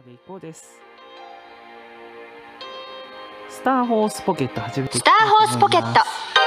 でいこうです。スターホースポケット始めていきスタたいと思います。 ーホースポケット。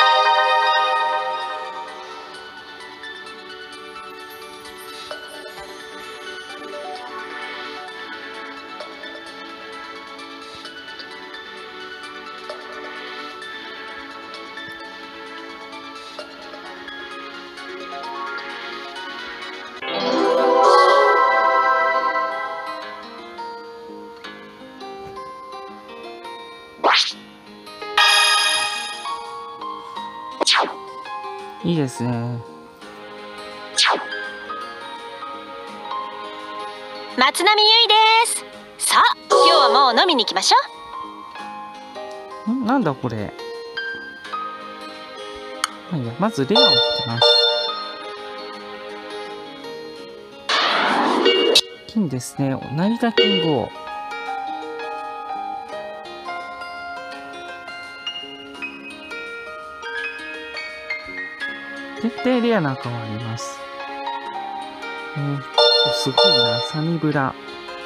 いいですね。 松並優衣です。さあ、今日はもう飲みに行きましょう。 なんだこれ。まあいいや、まずレアを引きます。金ですね。成田金5。決定レアなんかもあります。すごいな、サニブラ。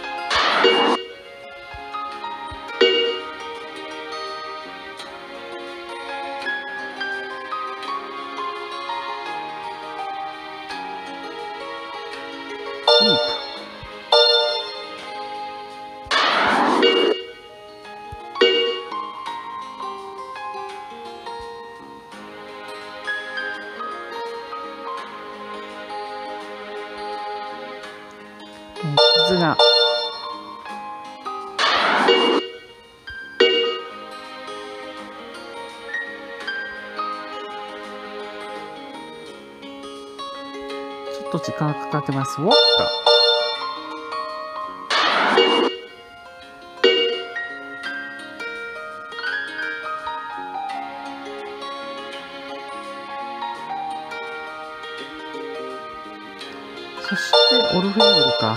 ディープ。絆。ちょっと時間かかってます。ウォッカ。そしてオルフェーブルか。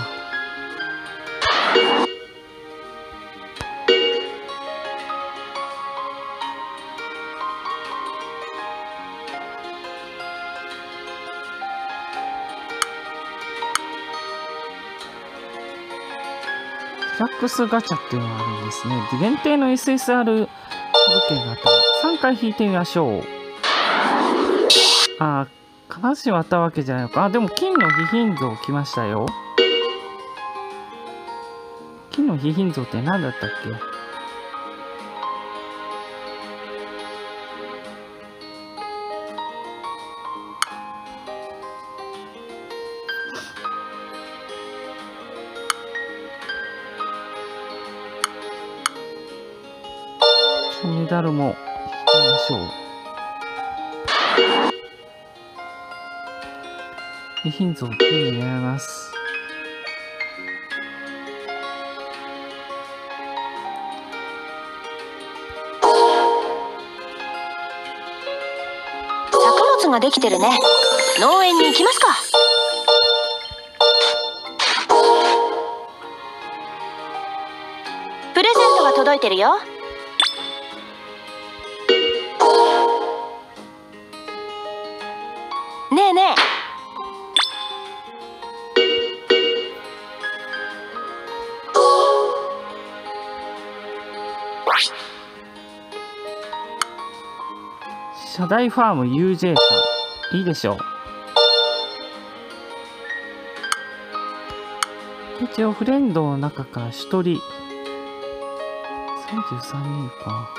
デラックスガチャっていうのがあるんですね。限定の SSR 物件があったら3回引いてみましょう。必ずしもあったわけじゃないのか。でも金の貴賓像来ましたよ。金の貴賓像って何だったっけ？メダルも引きましょう。貴賓像を手に入れます。 作物ができてるね。農園に行きますか。プレゼントが届いてるよ。ねえねえ。 社大ファーム UJ さん、いいでしょう。一応フレンドの中から1人33人か。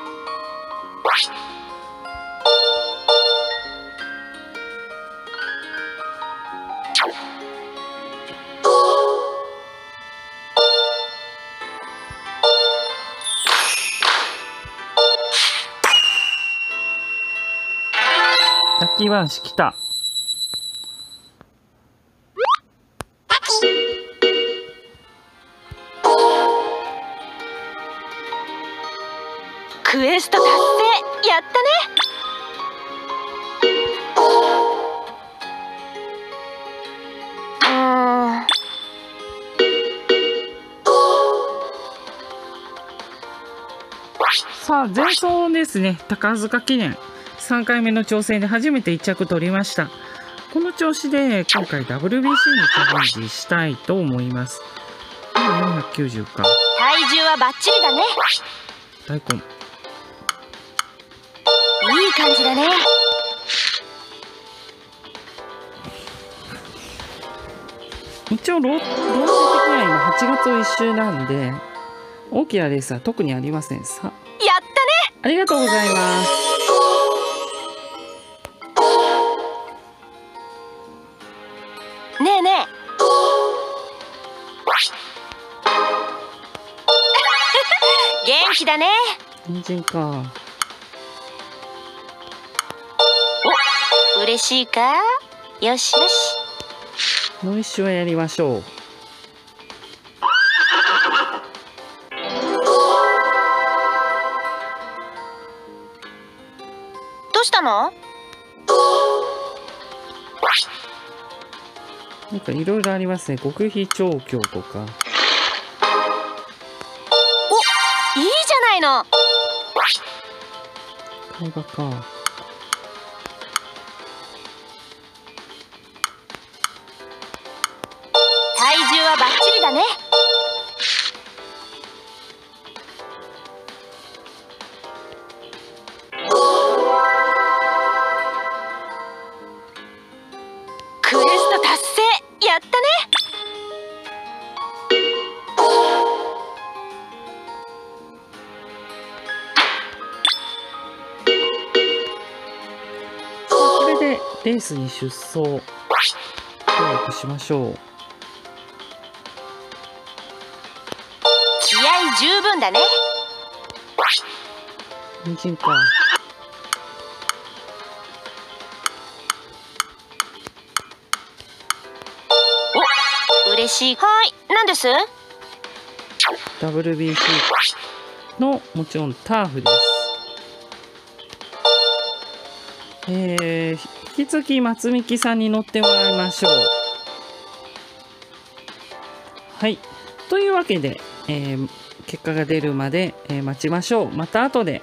ラッキーバンシ来た。 クエスト達成。やったね。 さあ前走ですね。宝塚記念3回目の挑戦で初めて1着取りました。この調子で今回 WBC にチャレンジしたいと思います。4 190か。 体重はバッチリだね。 大根。 いい感じだね。 一応ロード的には今8月を1周なんで、大きなレースは特にありません。さあ、 やったね。 ありがとうございます。 ねえねえ。元気だね。 人参か。 お、嬉しいか。よしよし。 もう一周はやりましょう。 どうしたの？ なんかいろいろありますね。極秘調教とか。 お、いいじゃないの。 会話か。 体重はバッチリだね。クエスト達成。やったね。 これでレースに出走登録しましょう。 気合十分だね。 人参か。 お、嬉しい。はい、何です？ WBC のもちろんターフです。引き続き松幹さんに乗ってもらいましょう。はい。というわけで、結果が出るまで、待ちましょう。また後で。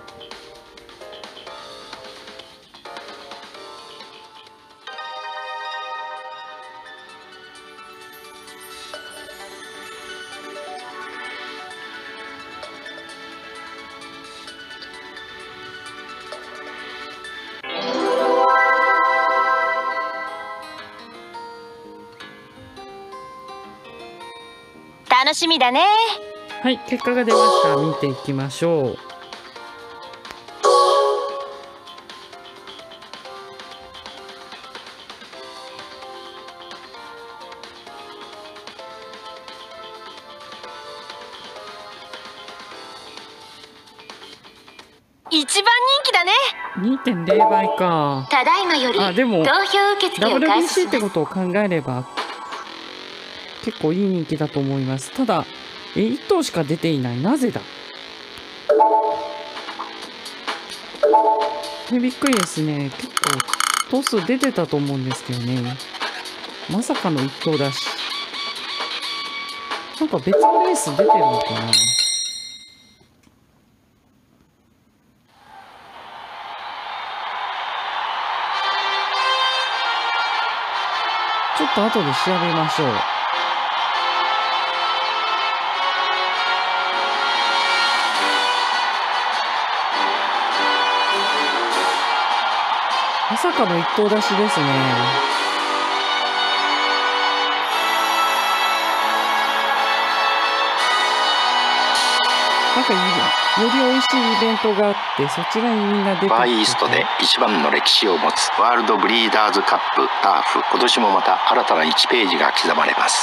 楽しみだね。 はい、結果が出ました。見ていきましょう。 一番人気だね。 2.0 倍か。 ただいまよりあ、でも投票受付を開始 WBC ってことを考えれば結構いい人気だと思います。ただ1頭しか出ていない。なぜだ。びっくりですね。結構頭数出てたと思うんですけどね。まさかの1頭だし。なんか別のレース出てるのかな。ちょっと後で調べましょう。まさかの一頭出しですね。なんかより美味しいイベントがあって、そちらにみんな出てきて、 ファーイーストで一番の歴史を持つワールドブリーダーズカップターフ、今年もまた新たな1ページが刻まれます。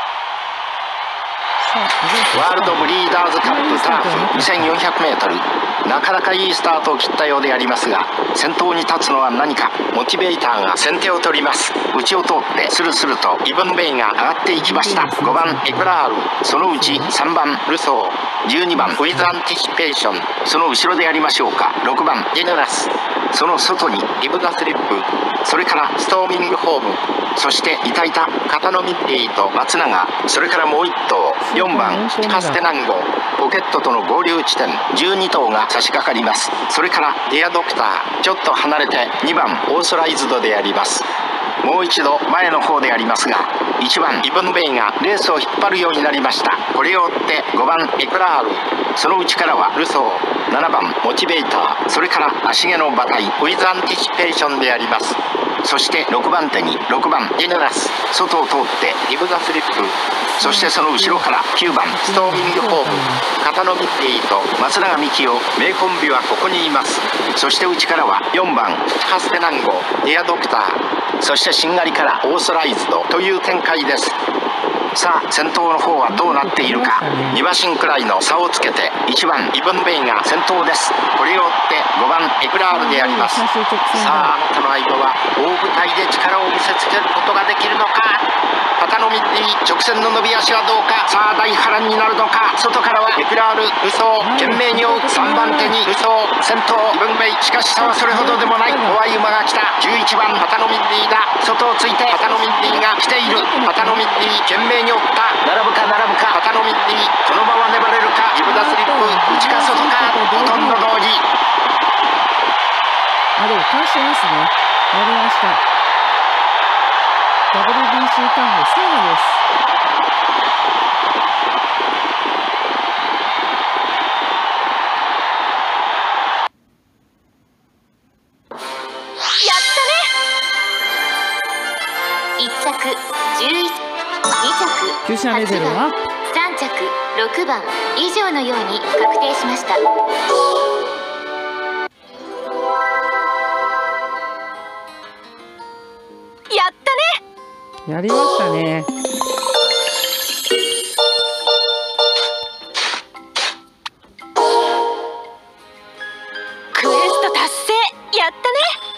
ワールドブリーダーズカップターフ 2400m、 なかなかいいスタートを切ったようでありますが、先頭に立つのは何か。モチベーターが先手を取ります。内を通ってスルスルとイヴン・ベイが上がっていきました。5番エクラール、そのうち3番ルソー、12番ウィズ・アンティシペーション、その後ろでありましょうか。6番ジェネラス、その外にリブ・ダ・スリップ、それからストーミング・ホーム、そしていた片野ミッディと松永、それからもう1頭4番カステナンゴ、ポケットとの合流地点12頭が差し掛かります。それからデアドクター、ちょっと離れて2番オーソライズドであります。 もう一度前の方でありますが、1番イブンベイがレースを引っ張るようになりました。これを追って5番エクラール、その内からはルソー、7番モチベーター、それから足毛の馬体ウィズアンティシペーションであります。そして6番手に6番ジェネラス、外を通ってリブ・ザ・スリップ、そしてその後ろから9番ストーミング・ホーム、片野ミッティと松永美樹を名コンビはここにいます。そして内からは4番ハステナンゴ、エアドクター、そしてしんがりからオーソライズドという展開です。さあ先頭の方はどうなっているか。2馬身くらいの差をつけて1番イブンベイが先頭です。これを追って5番エクラールであります。さああなたの相手は大舞台で力を見せつけることができるのか。パタノミッティ直線の伸び足はどうか。さあ大波乱になるのか。外からはエクラール、ルソー、懸命に追う3番手にルソー、先頭イブンベイ、しかし差はそれほどでもない。怖い馬が来た。11番パタノミッティだ。外をついてパタノミッティが来ている。パタノミッティ懸命に追った。並ぶか並ぶか。パタノミッティこのまま粘れるか。リブ・ザ・スリップ、内か外か、ほとんど同時。 でも返してますね。やりました。WBC ターフ制覇です。 やったね。1着11、2着厩舎レベルは 3着6番以上のように確定しました。やったね。 やりましたね。 クエスト達成。やったね。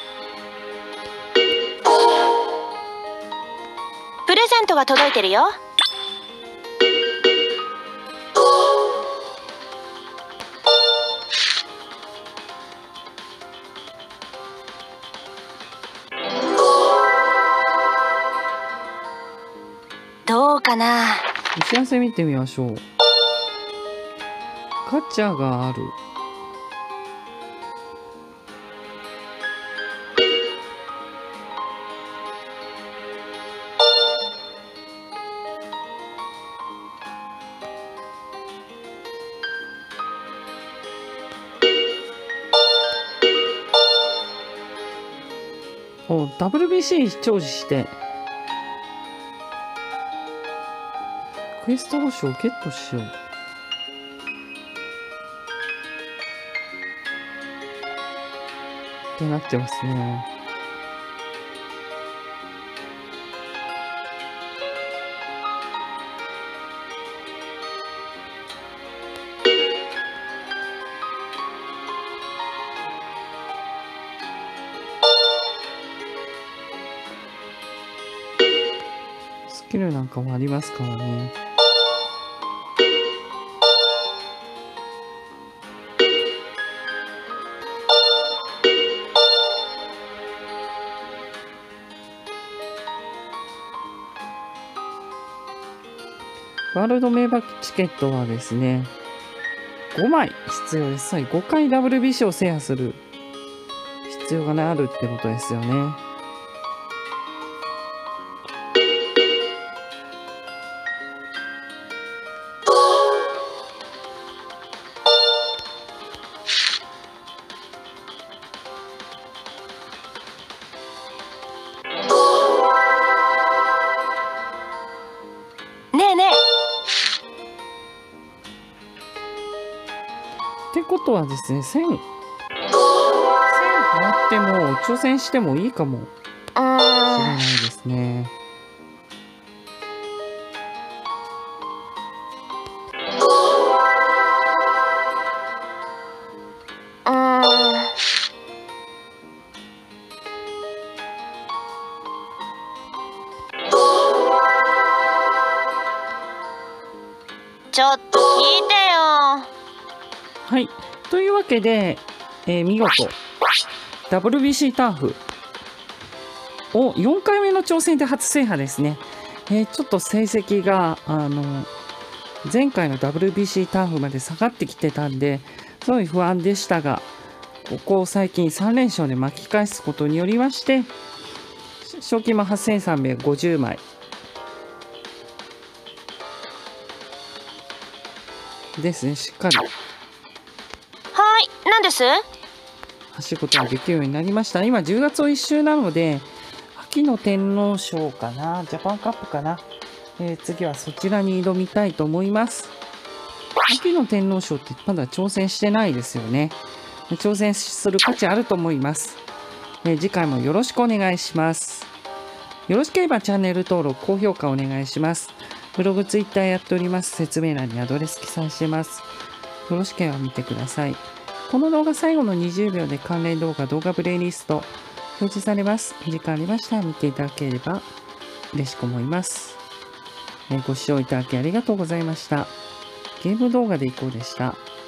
プレゼントが届いてるよ。どうかな。 打ち合わせ見てみましょう。ガチャがある。WBC 長寿してクエスト報酬をゲットしよう。ってなってますね。スキルなんかもありますからね。ワールド名馬チケットはですね、5枚必要です。5回 WBC を制覇する必要があるってことですよね。ってことはですね、1000終わっても挑戦してもいいかもしれないですね。 ちょっと聞いてよ。 はい。というわけで、見事、WBC ターフを4回目の挑戦で初制覇ですね。ちょっと成績が、前回の WBC ターフまで下がってきてたんで、すごい不安でしたが、ここ最近3連勝で巻き返すことによりまして、 賞金も8350枚ですね。しっかりはい、何です？ 走ることができるようになりました。今10月を1周なので、秋の天皇賞かな、ジャパンカップかな、次はそちらに挑みたいと思います。秋の天皇賞ってまだ挑戦してないですよね。挑戦する価値あると思います。次回もよろしくお願いします。よろしければチャンネル登録、高評価お願いします。ブログ、ツイッターやっております。説明欄にアドレス記載してます。よろしければ見てください。この動画最後の20秒で関連動画、動画プレイリスト表示されます。時間ありましたら見ていただければ嬉しく思います。ご視聴いただきありがとうございました。ゲーム動画でいこうでした。